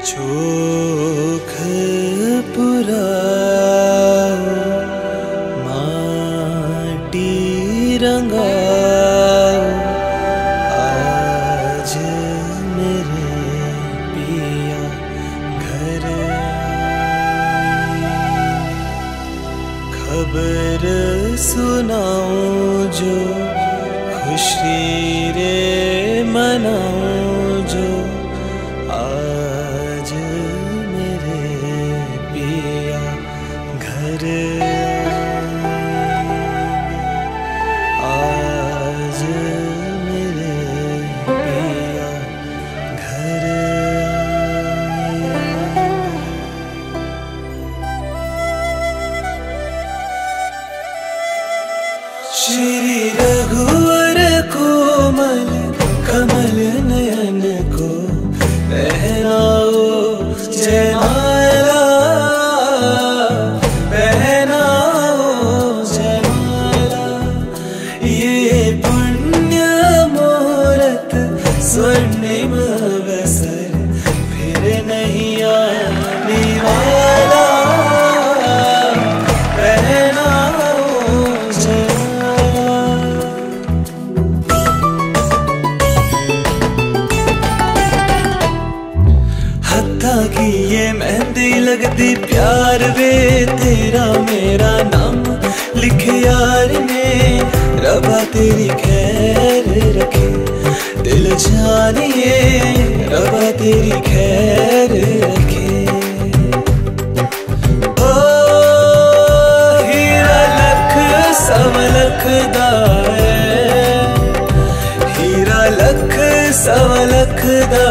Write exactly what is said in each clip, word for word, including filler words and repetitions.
चोख पुरा माटी रंगा आज मेरे पिया घर। खबर सुनाऊं जो खुशी रे मनाऊं जो आज मेरे पिया घर। आज मेरे पिया घर। श्री रघुवर कोमल कमल नयन को पहनाओ जयमाला, पहनाओ जयमाला। ये पुण्य मुहूर्त स्वर्णिम अवसर फिर नहीं आने वाला, कि ये मेहंदी लगती प्यार वे तेरा मेरा नाम लिखे यार ने। रबा तेरी खैर रखे दिल जानिए, रबा तेरी खैर रखे। ओ हीरा लख सव लखदा है, हीरा लख सव लखदा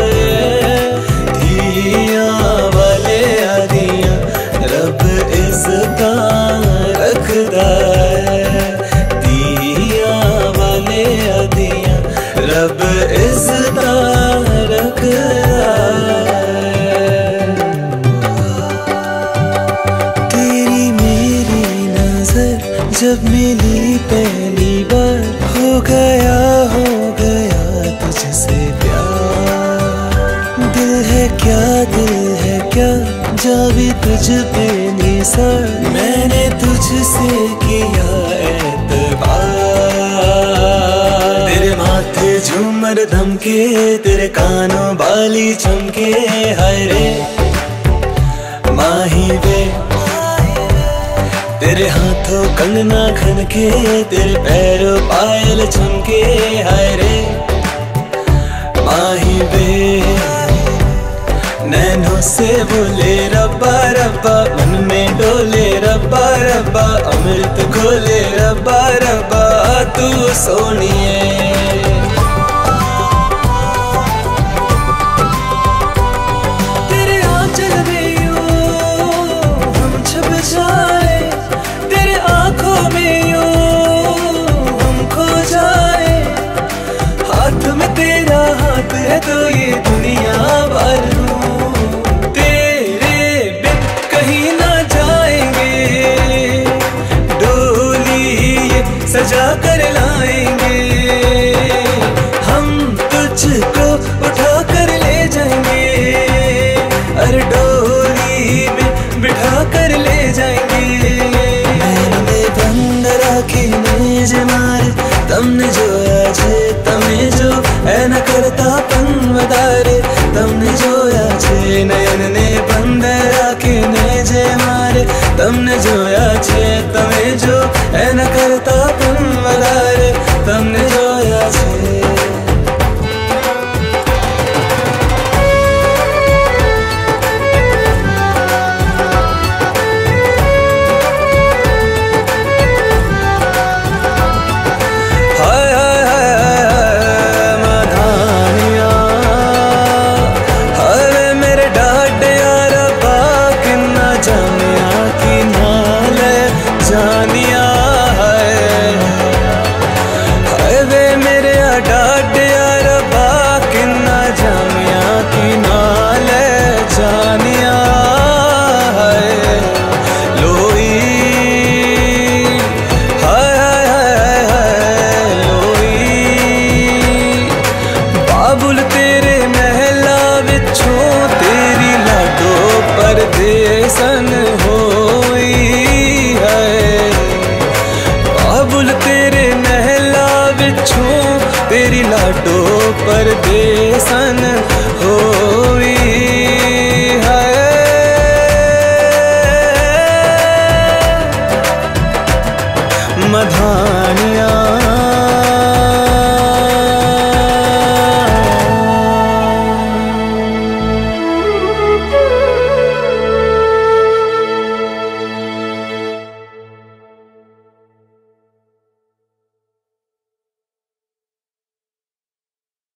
वाले आदियां रब इज़्ज़ता रखदा है। दिया वाले आदियां रब इज़्ज़ता रखदा है। तेरी मेरी नजर जब मिली पहली बार, हो गया हो गया तुझसे प्यार। दिल है क्या दिल है क्या जावी तुझ पे निसार, मैंने तुझसे किया एतबार। तेरे माथे झूमर धमके, तेरे कानों बाली चमके, हाय रे माही वे। तेरे हाथों कंगना खनके, तेरे पैरों पायल चमके, हाय रे माही वे। नैनों से बोले रब्बा रब्बा, मन में डोले रब्बा रब्बा, अमृत खोले रब्बा रब्बा तू सोनिए। तेरे आंचल में यूं हम छुप जाए, तेरे आंखों में यूं हम खो जाए। हाथ में तेरा हाथ है तो ये दुनिया भर सजा कर लाएंगे। हम तुझको उठा कर ले जाएंगे, अरे डोली में बिठा कर ले जाएंगे। मैंने बंद राखी नेज मारे, तमने जो आज तमें जो है न करता पन वदारे। तमने जो आज नयन ने बंद राखी नेज मारे, तमने जो आज तमें जो है न करता पन वदारे। तमने जो आज तेरी लाडो परदेसन हो।